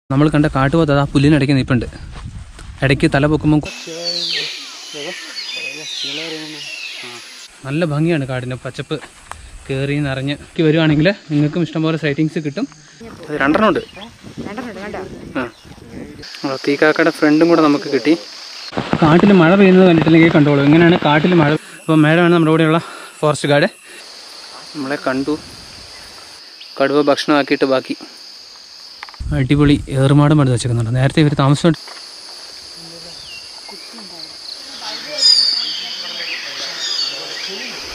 നമ്മൾ കണ്ട കാട്ടുപോത്ത് അത് ആ പുല്ലിനിടയ്ക്ക് നിൽപ്പുണ്ട്. ഇടയ്ക്ക് തല പൊക്കുമ്പോൾ നല്ല ഭംഗിയാണ്. കാടിൻ്റെ പച്ചപ്പ് കയറി നിറഞ്ഞ് വരുവാണെങ്കിൽ നിങ്ങൾക്കും ഇഷ്ടംപോലെ സൈറ്റിങ്സ് കിട്ടും. അത് 2 ഉണ്ട്. തീക്കാക്കയുടെ ഫ്രണ്ടും കൂടെ നമുക്ക് കിട്ടി. കാട്ടിൽ മഴ പെയ്യുന്നത് കണ്ടിട്ടില്ലെങ്കിൽ കണ്ടോളൂ. എങ്ങനെയാണ് കാട്ടിൽ മഴ. അപ്പോൾ മേഡമാണ് നമ്മുടെ കൂടെയുള്ള ഫോറസ്റ്റ് ഗാർഡ്. നമ്മളെ കണ്ടു. കടുവ ഭക്ഷണമാക്കിയിട്ട് ബാക്കി. അടിപൊളി ഏറുമാടം പണിത് വെച്ചേക്കുന്നുണ്ട്. നേരത്തെ ഇവർ താമസം